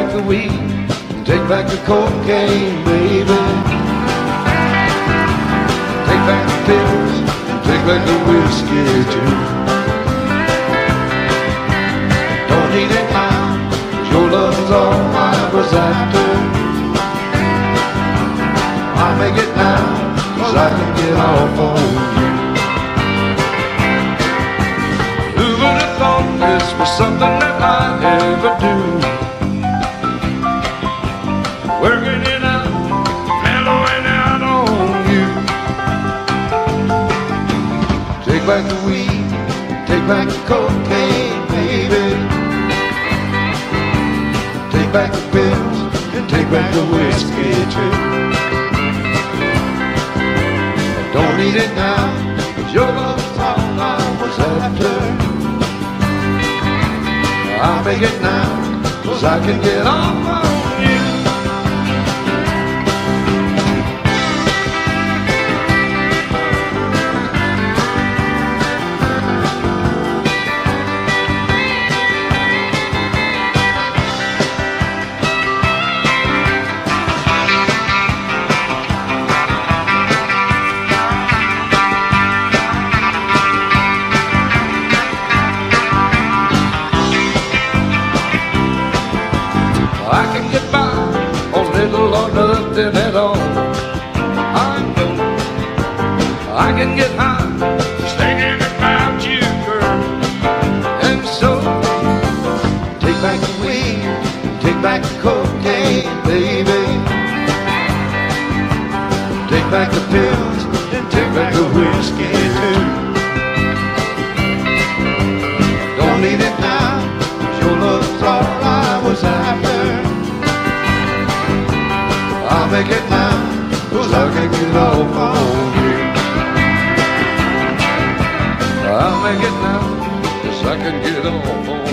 back the weed, take back the cocaine, baby. Take back the pills, take back the whiskey too. Don't need it now, 'cause your love's all I was after. I'll make it now, 'cause I can get off on you. Who would have thought this was something that I'd ever do? Working it out, mellowing out on you. Take back the weed, take back the cocaine, baby. Take back the pills, and take back the whiskey too. Don't need it now, 'cause your love's all I was after. I'll make it now, 'cause I can get off on you. I can get by on little or nothing at all. I know I can get high just thinking about you, girl. And so take back the weed, take back the cocaine, baby. Take back the pills and take back the whiskey too. Don't need it now, 'cause your love's all I was after. I'll make it now, 'cause I can get off on you. I'll make it now, 'cause I can get off on you.